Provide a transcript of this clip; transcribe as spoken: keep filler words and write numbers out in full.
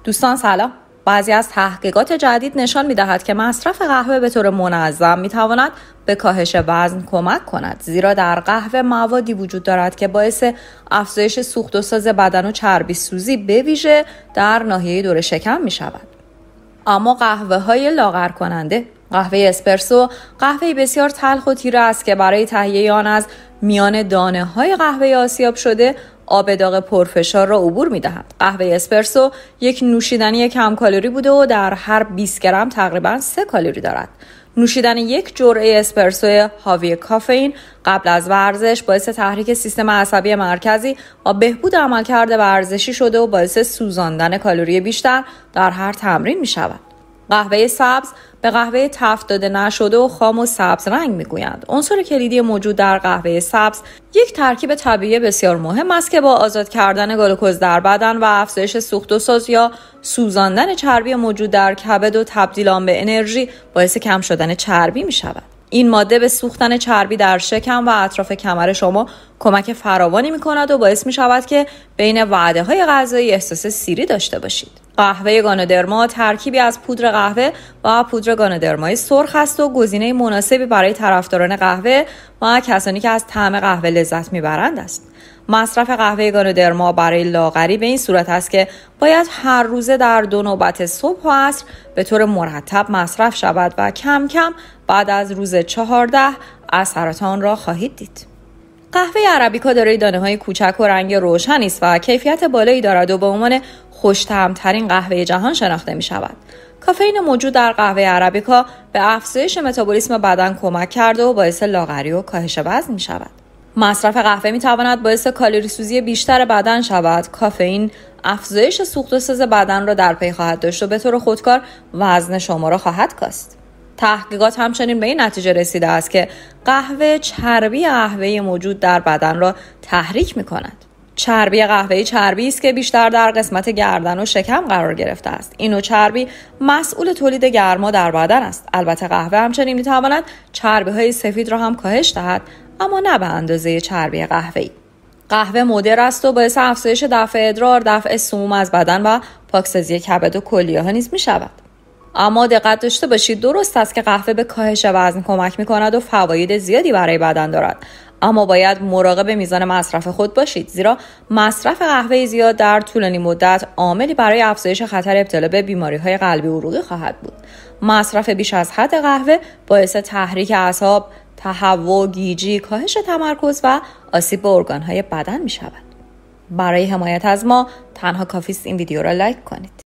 دوستان سلام. بعضی از تحقیقات جدید نشان می‌دهد که مصرف قهوه به طور منظم می‌تواند به کاهش وزن کمک کند، زیرا در قهوه موادی وجود دارد که باعث افزایش سوخت و ساز بدن و چربی سوزی به ویژه در ناحیه دور شکم می‌شود. اما قهوه‌های لاغر کننده، قهوه اسپرسو، قهوه بسیار تلخ و تیره است که برای تهیه آن از میان دانه‌های قهوه آسیاب شده آب داغ پرفشار را عبور می‌دهند. قهوه اسپرسو یک نوشیدنی کم کالری بوده و در هر بیست گرم تقریباً سه کالری دارد. نوشیدن یک جرعه اسپرسو حاوی کافئین قبل از ورزش باعث تحریک سیستم عصبی مرکزی و بهبود عملکرد ورزشی شده و باعث سوزاندن کالری بیشتر در هر تمرین می‌شود. قهوه سبز به قهوه تفت داده نشده و خام و سبز رنگ میگویند. عنصر کلیدی موجود در قهوه سبز یک ترکیب طبیعی بسیار مهم است که با آزاد کردن گلوکوز در بدن و افزایش سوخت و ساز یا سوزاندن چربی موجود در کبد و تبدیل آن به انرژی باعث کم شدن چربی می شود. این ماده به سوختن چربی در شکم و اطراف کمر شما کمک فراوانی می کند و باعث می شود که بین وعده های غذایی احساس سیری داشته باشید. قهوه گانودرما ترکیبی از پودر قهوه و پودر گانودرمای سرخ است و گزینه مناسبی برای طرفداران قهوه و کسانی که از طعم قهوه لذت میبرند است. مصرف قهوه گانودرما برای لاغری به این صورت است که باید هر روزه در دو نوبت صبح و عصر به طور مرتب مصرف شود و کم کم بعد از روز چهارده اثرات آن را خواهید دید. قهوه عربیکا دارای دانه‌های کوچک و رنگ روشنی است و کیفیت بالایی دارد و به عنوان خوش‌طعم‌ترین قهوه جهان شناخته می‌شود. کافئین موجود در قهوه عربیکا به افزایش متابولیسم بدن کمک کرده و باعث لاغری و کاهش وزن می‌شود. مصرف قهوه می‌تواند باعث کالری سوزی بیشتر بدن شود. کافئین افزایش سوخت و ساز بدن را در پی خواهد داشت و به طور خودکار وزن شما را خواهد کاست. تحقیقات همچنین به این نتیجه رسیده است که قهوه چربی قهوه‌ای موجود در بدن را تحریک می‌کند. چربی قهوه‌ای چربی است که بیشتر در قسمت گردن و شکم قرار گرفته است. این نوع چربی مسئول تولید گرما در بدن است. البته قهوه همچنین می‌تواند چربی‌های سفید را هم کاهش دهد، اما نه به اندازه چربی قهوه‌ای. قهوه مدر است و باعث افزایش دفع ادرار، دفع سموم از بدن و پاکسازی کبد و کلیه‌ها نیز می‌شود. اما دقت داشته باشید، درست است که قهوه به کاهش وزن کمک می‌کند و فواید زیادی برای بدن دارد، اما باید مراقب میزان مصرف خود باشید، زیرا مصرف قهوه زیاد در طولانی مدت عاملی برای افزایش خطر ابتلا به بیماری‌های قلبی و عروقی خواهد بود. مصرف بیش از حد قهوه باعث تحریک اعصاب، تهوع، گیجی، کاهش تمرکز و آسیب به ارگان‌های بدن می‌شود. برای حمایت از ما تنها کافی است این ویدیو را لایک کنید.